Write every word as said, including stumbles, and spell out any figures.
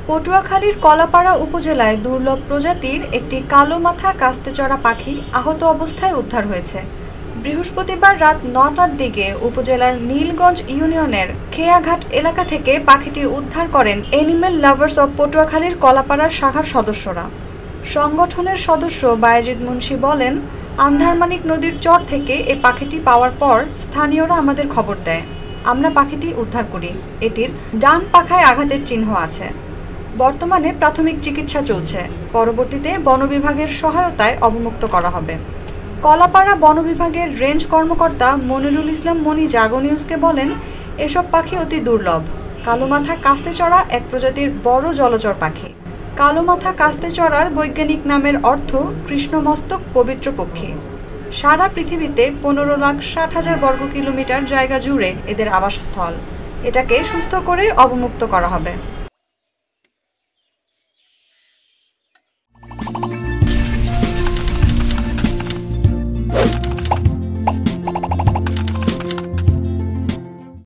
পটুয়াখালীর কলাপাড়া উপজেলায় দুর্লভ প্রজাতির একটি কালো মাথা কাস্তেচড়া পাখি আহত অবস্থায় উদ্ধার হয়েছে। বৃহস্পতিবার রাত নটার দিকে উপজেলার নীলগঞ্জ ইউনিয়নের খেয়াঘাট এলাকা থেকে পাখিটি উদ্ধার করেন এনিম্যাল লাভার্স অব পটুয়াখালীর কলাপাড়ার শাখার সদস্যরা। সংগঠনের সদস্য বায়েজিদ মুন্সি বলেন, আন্ধারমানিক নদীর চর থেকে এই পাখিটি পাওয়ার পর স্থানীয়রা আমাদের খবর দেয়। আমরা পাখিটি উদ্ধার করি। এটির ডান পাখায় আঘাতের চিহ্ন আছে। বর্তমানে প্রাথমিক চিকিৎসা চলছে। পরবর্তীতে বন বিভাগের সহায়তায় অবমুক্ত করা হবে। কলাপাড়া বন বিভাগের রেঞ্জ কর্মকর্তা মনিরুল ইসলাম মনি জাগো নিউজকে বলেন, এসব পাখি অতি দুর্লভ। কালো মাথা কাস্তেচড়া এক প্রজাতির বড় জলচর পাখি। কালো মাথা কাস্তেচড়ার বৈজ্ঞানিক নামের অর্থ কৃষ্ণমস্তক পবিত্র পক্ষী। সারা পৃথিবীতে পনেরো লাখ ষাট হাজার বর্গ কিলোমিটার জায়গা জুড়ে এদের আবাসস্থল। এটাকে সুস্থ করে অবমুক্ত করা হবে।